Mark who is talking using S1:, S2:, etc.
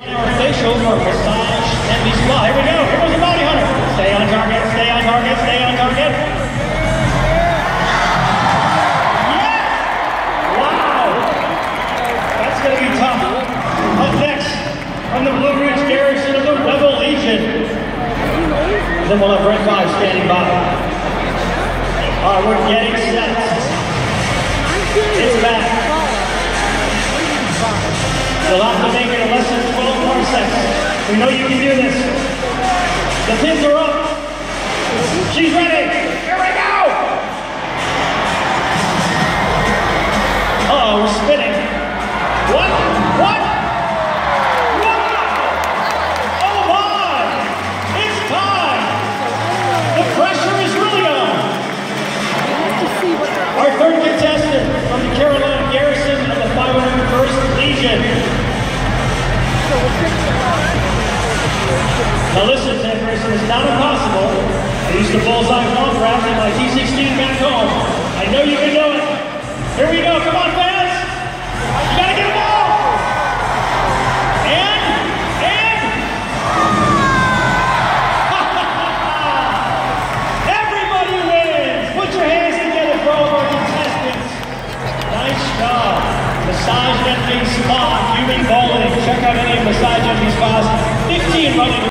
S1: Our facial for massage and be spa. Here we go. Here goes the body hunter. Stay on target. Stay on target. Stay on target. Yes! Wow! That's going to be tough. Up next, from the Blue Ridge Garrison of the Rebel Legion. Then we'll have Red 5 standing by. All right, we're getting set. It's back. You'll have to make it a less than 12 parsecs. We know you can do this. The pins are up. She's ready. Here we go. Uh-oh, we're spinning. What? What? Wow! Oh my! It's time! The pressure is really on. Our third contestant from the Carolina Garrison of the 501st Legion. Now listen, Ted Grayson, it's not impossible. I used to bullseye golf raft in my T16 back home. I know you can do it. Here we go, come on fans! You gotta get them all! And... Everybody wins! Put your hands together for all of our contestants. Nice job. Massage Envy Spa, Human Bowling. Check out any of Massage Envy Spas. 15 running.